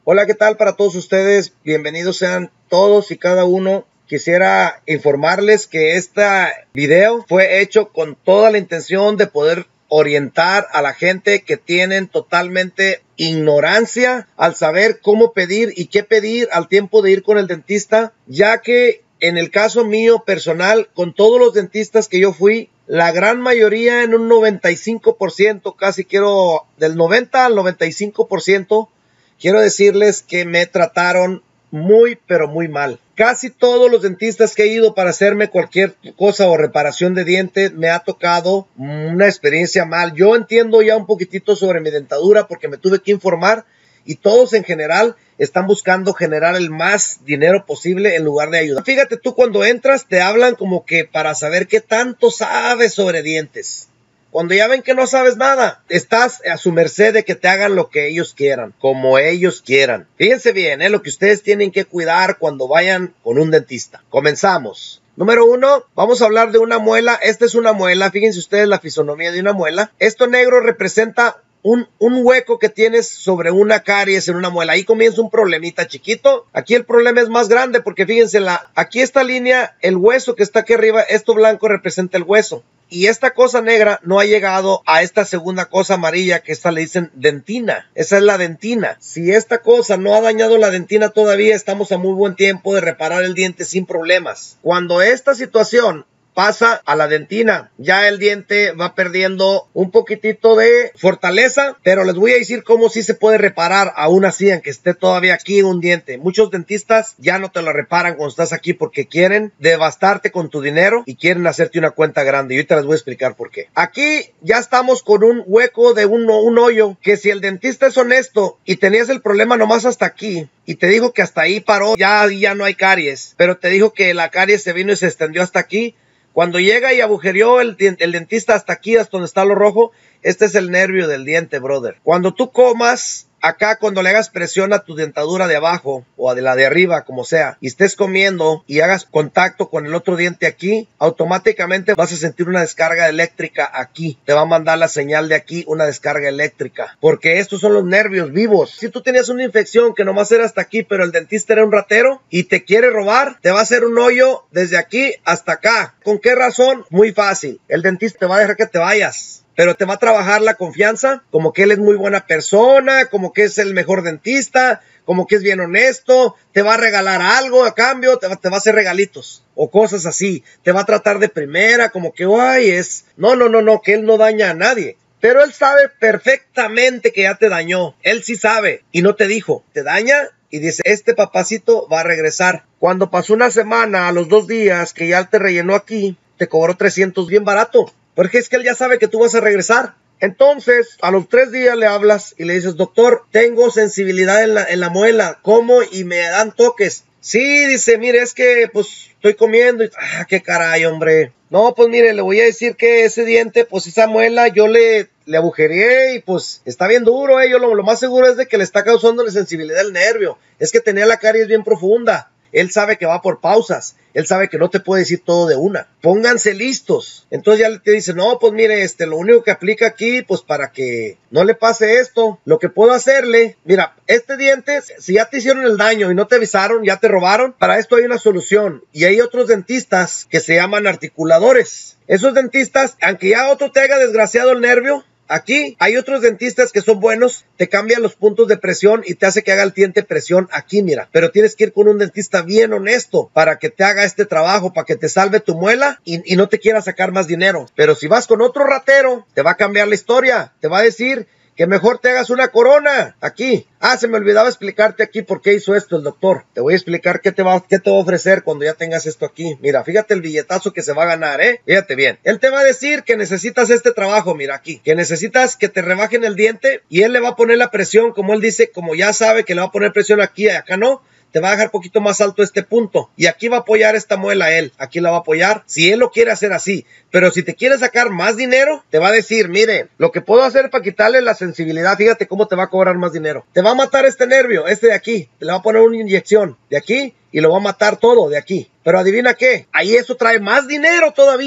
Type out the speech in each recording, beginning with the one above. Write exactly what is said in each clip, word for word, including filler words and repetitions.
Hola, ¿qué tal para todos ustedes? Bienvenidos sean todos y cada uno. Quisiera informarles que este video fue hecho con toda la intención de poder orientar a la gente que tienen totalmente ignorancia al saber cómo pedir y qué pedir al tiempo de ir con el dentista, ya que en el caso mío personal, con todos los dentistas que yo fui, la gran mayoría, en un noventa y cinco por ciento, casi quiero del noventa al noventa y cinco por ciento, quiero decirles que me trataron muy, pero muy mal. Casi todos los dentistas que he ido para hacerme cualquier cosa o reparación de dientes, me ha tocado una experiencia mal. Yo entiendo ya un poquitito sobre mi dentadura porque me tuve que informar, y todos en general están buscando generar el más dinero posible en lugar de ayudar. Fíjate tú, cuando entras te hablan como que para saber qué tanto sabes sobre dientes. Cuando ya ven que no sabes nada, estás a su merced de que te hagan lo que ellos quieran, como ellos quieran. Fíjense bien, ¿eh? Lo que ustedes tienen que cuidar cuando vayan con un dentista. Comenzamos. Número uno, vamos a hablar de una muela. Esta es una muela. Fíjense ustedes la fisonomía de una muela. Esto negro representa Un, un hueco que tienes sobre una caries en una muela. Ahí comienza un problemita chiquito. Aquí el problema es más grande porque fíjense, la, aquí esta línea, el hueso que está aquí arriba, esto blanco representa el hueso. Y esta cosa negra no ha llegado a esta segunda cosa amarilla, que esta le dicen dentina. Esa es la dentina. Si esta cosa no ha dañado la dentina todavía, estamos a muy buen tiempo de reparar el diente sin problemas. Cuando esta situación pasa a la dentina, ya el diente va perdiendo un poquitito de fortaleza, pero les voy a decir cómo sí se puede reparar aún así, aunque esté todavía aquí un diente. Muchos dentistas ya no te lo reparan cuando estás aquí porque quieren devastarte con tu dinero y quieren hacerte una cuenta grande, y ahorita les voy a explicar por qué. Aquí ya estamos con un hueco de un, un hoyo, que si el dentista es honesto y tenías el problema nomás hasta aquí, y te dijo que hasta ahí paró, ya, ya no hay caries, pero te dijo que la caries se vino y se extendió hasta aquí. Cuando llega y agujereó el, el dentista hasta aquí, hasta donde está lo rojo, este es el nervio del diente, brother. Cuando tú comas, acá cuando le hagas presión a tu dentadura de abajo o a de la de arriba, como sea, y estés comiendo y hagas contacto con el otro diente aquí, automáticamente vas a sentir una descarga eléctrica aquí. Te va a mandar la señal de aquí, una descarga eléctrica, porque estos son los nervios vivos. Si tú tenías una infección que nomás era hasta aquí, pero el dentista era un ratero y te quiere robar, te va a hacer un hoyo desde aquí hasta acá. ¿Con qué razón? Muy fácil. El dentista te va a dejar que te vayas, pero te va a trabajar la confianza, como que él es muy buena persona, como que es el mejor dentista, como que es bien honesto, te va a regalar algo a cambio, te va, te va a hacer regalitos o cosas así, te va a tratar de primera, como que, ay, es, no, no, no, no, que él no daña a nadie. Pero él sabe perfectamente que ya te dañó, él sí sabe y no te dijo, te daña y dice, este papacito va a regresar. Cuando pasó una semana, a los dos días que ya te rellenó aquí, te cobró trescientos bien barato. Porque es que él ya sabe que tú vas a regresar. Entonces, a los tres días le hablas y le dices, doctor, tengo sensibilidad en la, en la muela, como y me dan toques. Sí, dice, mire, es que pues estoy comiendo y, ah, qué caray, hombre. No, pues mire, le voy a decir que ese diente, pues esa muela, yo le, le agujereé y pues está bien duro, eh. Yo lo, lo más seguro es de que le está causando la sensibilidad del nervio. Es que tenía la caries bien profunda. Él sabe que va por pausas. Él sabe que no te puede decir todo de una. Pónganse listos. Entonces ya te dice, no, pues mire, este, lo único que aplica aquí, pues para que no le pase esto, lo que puedo hacerle, mira, este diente, si ya te hicieron el daño y no te avisaron, ya te robaron, para esto hay una solución. Y hay otros dentistas que se llaman articuladores. Esos dentistas, aunque ya otro te haya desgraciado el nervio, aquí hay otros dentistas que son buenos, te cambian los puntos de presión y te hace que haga el diente presión aquí, mira. Pero tienes que ir con un dentista bien honesto para que te haga este trabajo, para que te salve tu muela y, y no te quiera sacar más dinero. Pero si vas con otro ratero, te va a cambiar la historia. Te va a decir que mejor te hagas una corona aquí. Ah, se me olvidaba explicarte aquí por qué hizo esto el doctor. Te voy a explicar qué te va, qué te va a ofrecer cuando ya tengas esto aquí. Mira, fíjate el billetazo que se va a ganar, ¿eh? Fíjate bien. Él te va a decir que necesitas este trabajo, mira aquí. Que necesitas que te rebajen el diente y él le va a poner la presión, como él dice, como ya sabe que le va a poner presión aquí y acá no. Te va a dejar poquito más alto este punto. Y aquí va a apoyar esta muela él. Aquí la va a apoyar. Si él lo quiere hacer así. Pero si te quiere sacar más dinero, te va a decir, mire, lo que puedo hacer para quitarle la sensibilidad, fíjate cómo te va a cobrar más dinero. Te va a matar este nervio, este de aquí. Te le va a poner una inyección de aquí y lo va a matar todo de aquí. Pero adivina qué, ahí eso trae más dinero todavía.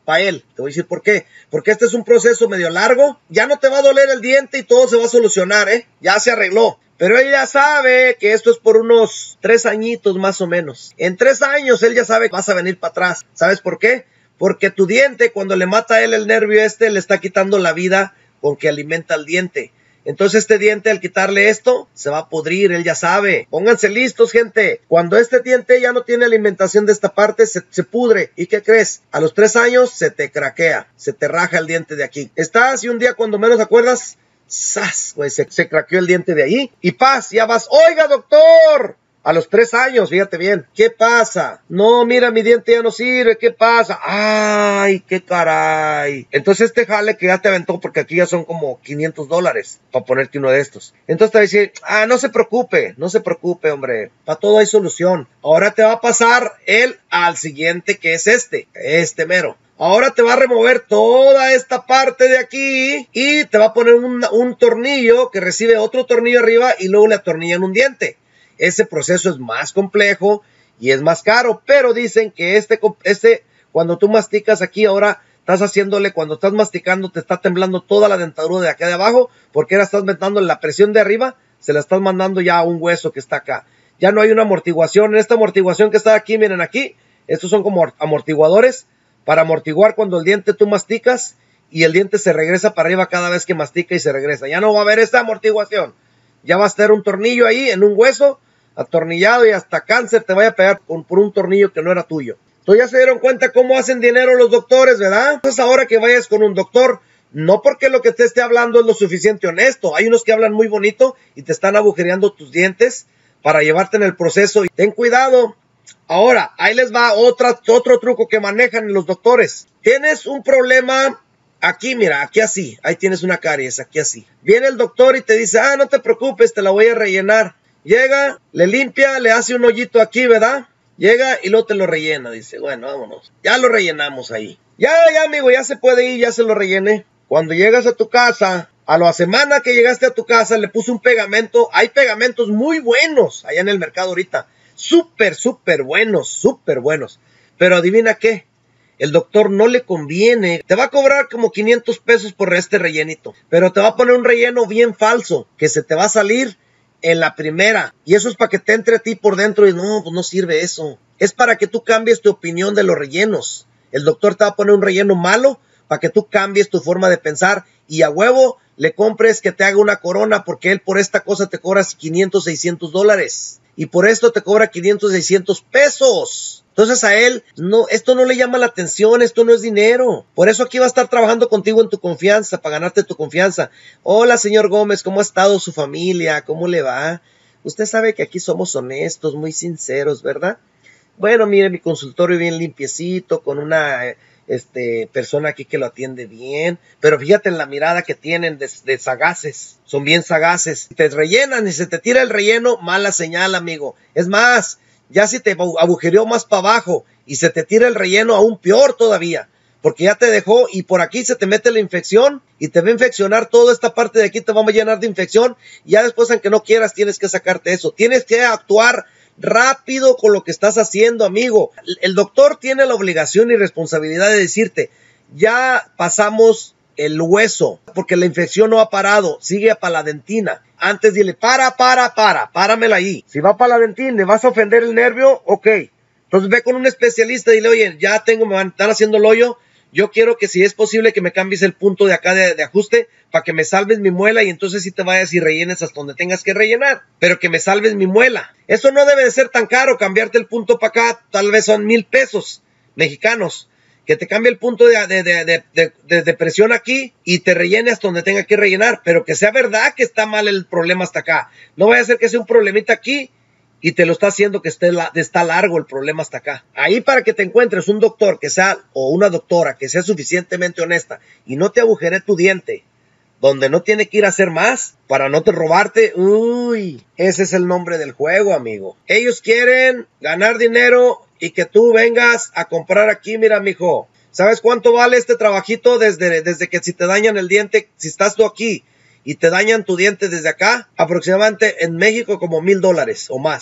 para él. Te voy a decir por qué. Porque este es un proceso medio largo. Ya no te va a doler el diente y todo se va a solucionar, ¿eh? Ya se arregló. Pero él ya sabe que esto es por unos tres añitos más o menos. En tres años él ya sabe que vas a venir para atrás. ¿Sabes por qué? Porque tu diente, cuando le mata a él el nervio este, le está quitando la vida con que alimenta el diente. Entonces este diente, al quitarle esto, se va a podrir, él ya sabe. Pónganse listos, gente. Cuando este diente ya no tiene alimentación de esta parte, se, se pudre. ¿Y qué crees? A los tres años se te craquea, se te raja el diente de aquí. Estás y un día cuando menos acuerdas, ¡zas! Pues se, se craqueó el diente de ahí. Y paz, ya vas. ¡Oiga, doctor! A los tres años, fíjate bien. ¿Qué pasa? No, mira, mi diente ya no sirve. ¿Qué pasa? ¡Ay, qué caray! Entonces este jale que ya te aventó, porque aquí ya son como quinientos dólares para ponerte uno de estos. Entonces te va a decir, ah, no se preocupe, no se preocupe, hombre. Para todo hay solución. Ahora te va a pasar él al siguiente, que es este. Este mero. Ahora te va a remover toda esta parte de aquí y te va a poner un, un tornillo que recibe otro tornillo arriba y luego le atornillan un diente. Ese proceso es más complejo y es más caro, pero dicen que este, este, cuando tú masticas aquí, ahora estás haciéndole, cuando estás masticando, te está temblando toda la dentadura de acá de abajo, porque ahora estás metiendo la presión de arriba, se la estás mandando ya a un hueso que está acá. Ya no hay una amortiguación. En esta amortiguación que está aquí, miren aquí, estos son como amortiguadores para amortiguar cuando el diente tú masticas y el diente se regresa para arriba cada vez que mastica y se regresa. Ya no va a haber esta amortiguación. Ya va a estar un tornillo ahí en un hueso atornillado y hasta cáncer te vaya a pegar con, por un tornillo que no era tuyo. Entonces ya se dieron cuenta cómo hacen dinero los doctores, ¿verdad? Entonces ahora que vayas con un doctor, no porque lo que te esté hablando es lo suficiente honesto. Hay unos que hablan muy bonito y te están agujereando tus dientes para llevarte en el proceso. Y ten cuidado. Ahora, ahí les va otra, otro truco que manejan los doctores. Tienes un problema aquí, mira, aquí así. Ahí tienes una caries, aquí así. Viene el doctor y te dice, ah, no te preocupes, te la voy a rellenar. Llega, le limpia, le hace un hoyito aquí, ¿verdad? Llega y luego te lo rellena. Dice, bueno, vámonos. Ya lo rellenamos ahí. Ya, ya, amigo, ya se puede ir, ya se lo rellené. Cuando llegas a tu casa, a la semana que llegaste a tu casa, le puse un pegamento. Hay pegamentos muy buenos allá en el mercado ahorita. Súper, súper buenos, súper buenos. Pero adivina qué. El doctor no le conviene. Te va a cobrar como quinientos pesos por este rellenito. Pero te va a poner un relleno bien falso, que se te va a salir en la primera, y eso es para que te entre a ti por dentro y no, pues no sirve eso. Es para que tú cambies tu opinión de los rellenos. El doctor te va a poner un relleno malo para que tú cambies tu forma de pensar y a huevo le compres que te haga una corona, porque él por esta cosa te cobra quinientos, seiscientos dólares y por esto te cobra quinientos, seiscientos pesos. Entonces a él, no, esto no le llama la atención, esto no es dinero. Por eso aquí va a estar trabajando contigo en tu confianza, para ganarte tu confianza. Hola, señor Gómez, ¿cómo ha estado su familia? ¿Cómo le va? Usted sabe que aquí somos honestos, muy sinceros, ¿verdad? Bueno, mire, mi consultorio bien limpiecito, con una este, persona aquí que lo atiende bien. Pero fíjate en la mirada que tienen de, de sagaces. Son bien sagaces. Te rellenan y se te tira el relleno, mala señal, amigo. Es más, ya si te agujereó más para abajo y se te tira el relleno, aún peor todavía, porque ya te dejó y por aquí se te mete la infección y te va a infeccionar toda esta parte de aquí, te va a llenar de infección y ya después, aunque no quieras, tienes que sacarte eso. Tienes que actuar rápido con lo que estás haciendo, amigo. El doctor tiene la obligación y responsabilidad de decirte, ya pasamos el hueso, porque la infección no ha parado, sigue para la dentina. Antes dile, para, para, para, páramela ahí. Si va para la dentina, ¿le vas a ofender el nervio? Ok. Entonces ve con un especialista y dile, oye, ya tengo, me van a estar haciendo el hoyo. Yo quiero que si es posible que me cambies el punto de acá de, de ajuste para que me salves mi muela y entonces sí te vayas y rellenes hasta donde tengas que rellenar. Pero que me salves mi muela. Eso no debe de ser tan caro, cambiarte el punto para acá, tal vez son mil pesos mexicanos. Que te cambie el punto de, de, de, de, de, de, de presión aquí y te rellene hasta donde tenga que rellenar. Pero que sea verdad que está mal el problema hasta acá. No vaya a ser que sea un problemita aquí y te lo está haciendo que esté la, está largo el problema hasta acá. Ahí para que te encuentres un doctor que sea, o una doctora que sea suficientemente honesta y no te agujere tu diente, donde no tiene que ir a hacer más para no te robarte. Uy, ese es el nombre del juego, amigo. Ellos quieren ganar dinero y que tú vengas a comprar aquí. Mira, mijo, ¿sabes cuánto vale este trabajito? Desde, desde que si te dañan el diente, si estás tú aquí y te dañan tu diente desde acá, aproximadamente en México como mil dólares o más.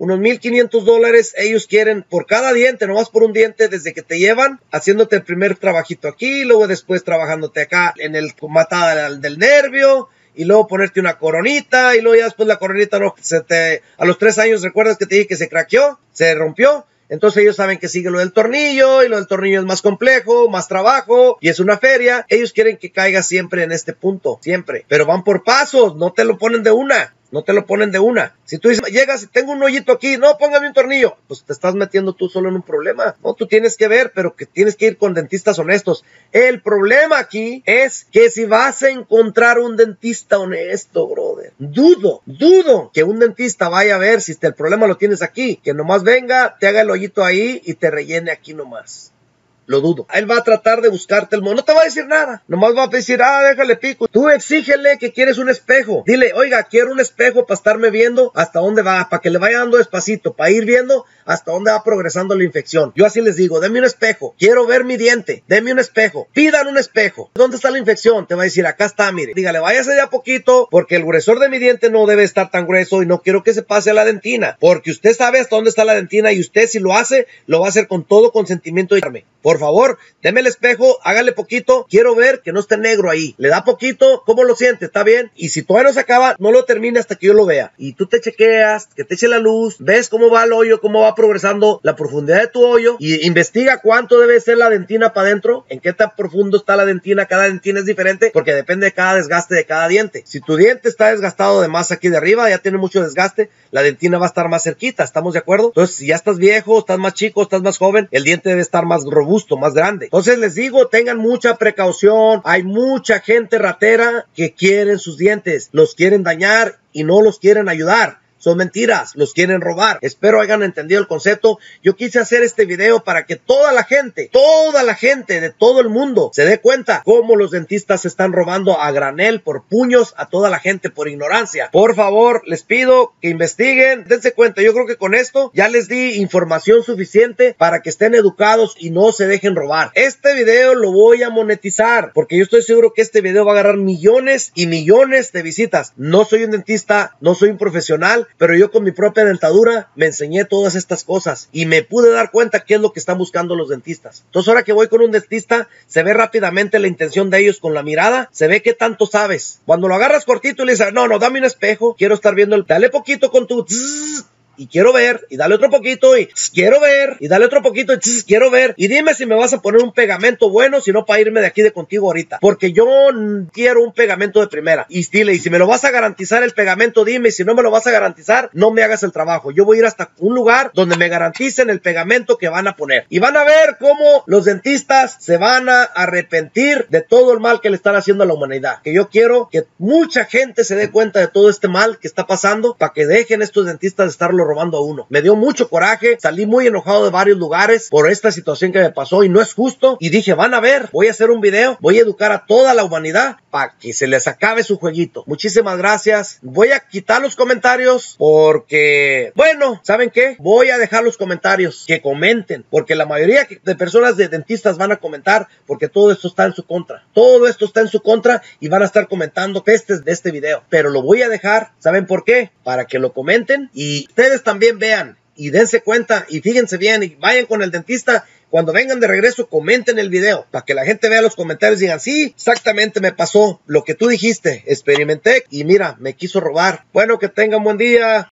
unos mil quinientos dólares ellos quieren por cada diente, nomás por un diente, desde que te llevan, haciéndote el primer trabajito aquí, luego después trabajándote acá en el matada del, del nervio, y luego ponerte una coronita, y luego ya después la coronita no, se te, a los tres años, ¿recuerdas que te dije que se craqueó? Se rompió. Entonces ellos saben que sigue lo del tornillo, y lo del tornillo es más complejo, más trabajo, y es una feria. Ellos quieren que caiga siempre en este punto, siempre. Pero van por pasos, no te lo ponen de una. No te lo ponen de una. Si tú dices, llegas y tengo un hoyito aquí, no, póngame un tornillo, pues te estás metiendo tú solo en un problema. No, tú tienes que ver, pero que tienes que ir con dentistas honestos. El problema aquí es que si vas a encontrar un dentista honesto, brother, dudo, dudo que un dentista vaya a ver si el problema lo tienes aquí, que nomás venga, te haga el hoyito ahí y te rellene aquí nomás. Lo dudo. Él va a tratar de buscarte el modo. No te va a decir nada. Nomás va a decir, ah, déjale pico. Tú exígele que quieres un espejo. Dile, oiga, quiero un espejo para estarme viendo hasta dónde va, para que le vaya dando despacito, para ir viendo hasta dónde va progresando la infección. Yo así les digo, denme un espejo. Quiero ver mi diente. Denme un espejo. Pidan un espejo. ¿Dónde está la infección? Te va a decir, acá está, mire. Dígale, váyase de a poquito, porque el gruesor de mi diente no debe estar tan grueso y no quiero que se pase a la dentina. Porque usted sabe hasta dónde está la dentina y usted si lo hace, lo va a hacer con todo consentimiento y darme. Por favor, deme el espejo, hágale poquito, quiero ver que no esté negro ahí. Le da poquito, ¿cómo lo siente? ¿Está bien? Y si todavía no se acaba, no lo termine hasta que yo lo vea. Y tú te chequeas, que te eche la luz, ves cómo va el hoyo, cómo va progresando la profundidad de tu hoyo y investiga cuánto debe ser la dentina para adentro, en qué tan profundo está la dentina. Cada dentina es diferente porque depende de cada desgaste de cada diente. Si tu diente está desgastado de más aquí de arriba, ya tiene mucho desgaste, la dentina va a estar más cerquita, ¿estamos de acuerdo? Entonces, si ya estás viejo, estás más chico, estás más joven, el diente debe estar más robusto, más grande. Entonces les digo, tengan mucha precaución. Hay mucha gente ratera que quieren sus dientes, los quieren dañar y no los quieren ayudar. Son mentiras, los quieren robar. Espero hayan entendido el concepto. Yo quise hacer este video para que toda la gente, toda la gente de todo el mundo se dé cuenta cómo los dentistas se están robando a granel por puños a toda la gente por ignorancia. Por favor, les pido que investiguen, dense cuenta. Yo creo que con esto ya les di información suficiente para que estén educados y no se dejen robar. Este video lo voy a monetizar porque yo estoy seguro que este video va a agarrar millones y millones de visitas. No soy un dentista, no soy un profesional, pero yo con mi propia dentadura me enseñé todas estas cosas y me pude dar cuenta qué es lo que están buscando los dentistas. Entonces ahora que voy con un dentista, se ve rápidamente la intención de ellos con la mirada, se ve qué tanto sabes. Cuando lo agarras cortito y le dices, no, no, dame un espejo, quiero estar viendo el... Dale poquito con tu... Zzz, y quiero ver, y dale otro poquito, y tss, quiero ver, y dale otro poquito, y tss, quiero ver, y dime si me vas a poner un pegamento bueno, si no para irme de aquí de contigo ahorita, porque yo quiero un pegamento de primera, y dile, y si me lo vas a garantizar el pegamento, dime, y si no me lo vas a garantizar, no me hagas el trabajo, yo voy a ir hasta un lugar donde me garanticen el pegamento que van a poner, y van a ver cómo los dentistas se van a arrepentir de todo el mal que le están haciendo a la humanidad, que yo quiero que mucha gente se dé cuenta de todo este mal que está pasando, para que dejen estos dentistas de estarlo robando a uno. Me dio mucho coraje, salí muy enojado de varios lugares por esta situación que me pasó y no es justo, y dije, van a ver, voy a hacer un video, voy a educar a toda la humanidad para que se les acabe su jueguito. Muchísimas gracias. Voy a quitar los comentarios porque, bueno, ¿saben qué? Voy a dejar los comentarios, que comenten, porque la mayoría de personas de dentistas van a comentar porque todo esto está en su contra. Todo esto está en su contra y van a estar comentando pestes de este video, pero lo voy a dejar, ¿saben por qué? Para que lo comenten y ustedes también vean y dense cuenta y fíjense bien y vayan con el dentista. Cuando vengan de regreso, comenten el video para que la gente vea los comentarios y digan, sí, exactamente me pasó lo que tú dijiste, experimenté y mira, me quiso robar. Bueno, que tengan buen día.